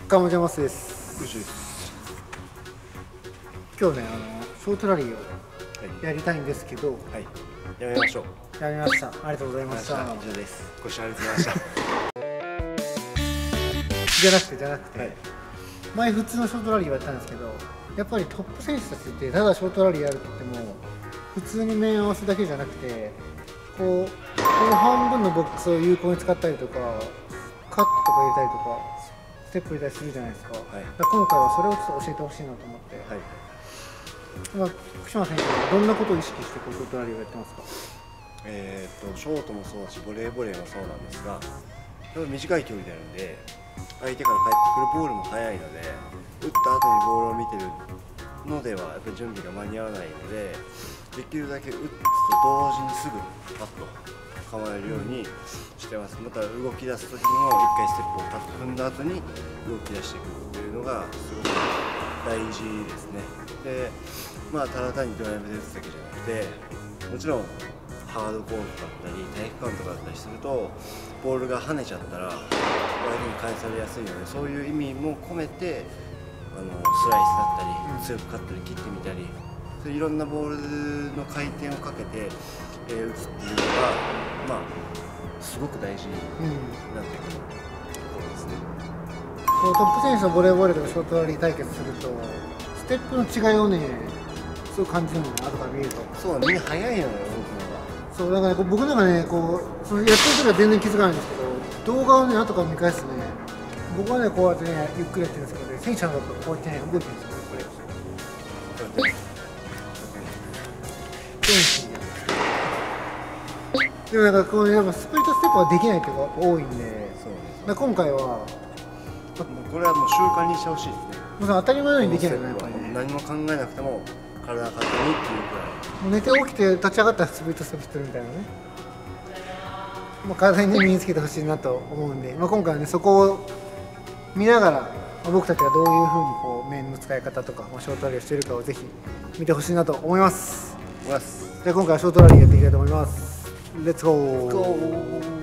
カモジャマスです。 よしです。 今日ね、ショートラリーをやりたいんですけど、 はい、やめましょう。 やりました。ありがとうございました。 以上です。ご視聴ありがとうございました。 じゃなくて、はい、前普通のショートラリーをやったんですけど、やっぱりトップ選手たちってただショートラリーやるって言っても普通に面合わせだけじゃなくて、この半分のボックスを有効に使ったりとか、カットとか入れたりとかステップ入れたりするじゃないですか。はい、だから今回はそれをちょっと教えてほしいなと思って、はい、今福島選手はどんなことを意識してショートラリーをやってますか？ ショートもそうだしボレーもそうなんですが、短い距離であるんで相手から返ってくるボールも速いので、打った後にボールを見てるのではやっぱり準備が間に合わないので、できるだけ打つと同時にすぐパッと構えるようにしてます。また動き出す時も1回ステップをパッと踏んだ後に動き出していくというのがすごく大事ですね。で、ただ単にドライブで打つだけじゃなくて、もちろんハードコートだったり体育館とかだったりするとボールが跳ねちゃったら相手に返されやすいので、そういう意味も込めてスライスだったり強くカットで切ってみたり、いろんなボールの回転をかけて、打つっていうのが、すごく大事になってくるところですね。 トップ選手のボレーボールとかショートラリー対決するとステップの違いをねすごく感じるのね、後から見ると。 そう、みんな速いのよ、 そうだから、僕なんかね、そのやってる時は全然気づかないんですけど、動画をね後から見返すとね、僕はねこうやってねゆっくりやってるんですけどね、選手の方がこうやってね動いてるんですよ、これ。でもなんかやっぱスプリットステップができないっていうのが多いんで、今回はこれはもう習慣にしてほしいですね。 もう当たり前のようにできないよね、やっぱりね。 何も考えなくても体が勝手にっていうくらい。 もう寝て起きて立ち上がったらスプリットステップしてるみたいなね。体にね身につけてほしいなと思うんで、今回はねそこを見ながら、僕たちがどういうふうに面の使い方とか、ショートラリーをしているかをぜひ見てほしいなと思います。じゃあ今回はショートラリーやっていきたいと思います。レッツゴー。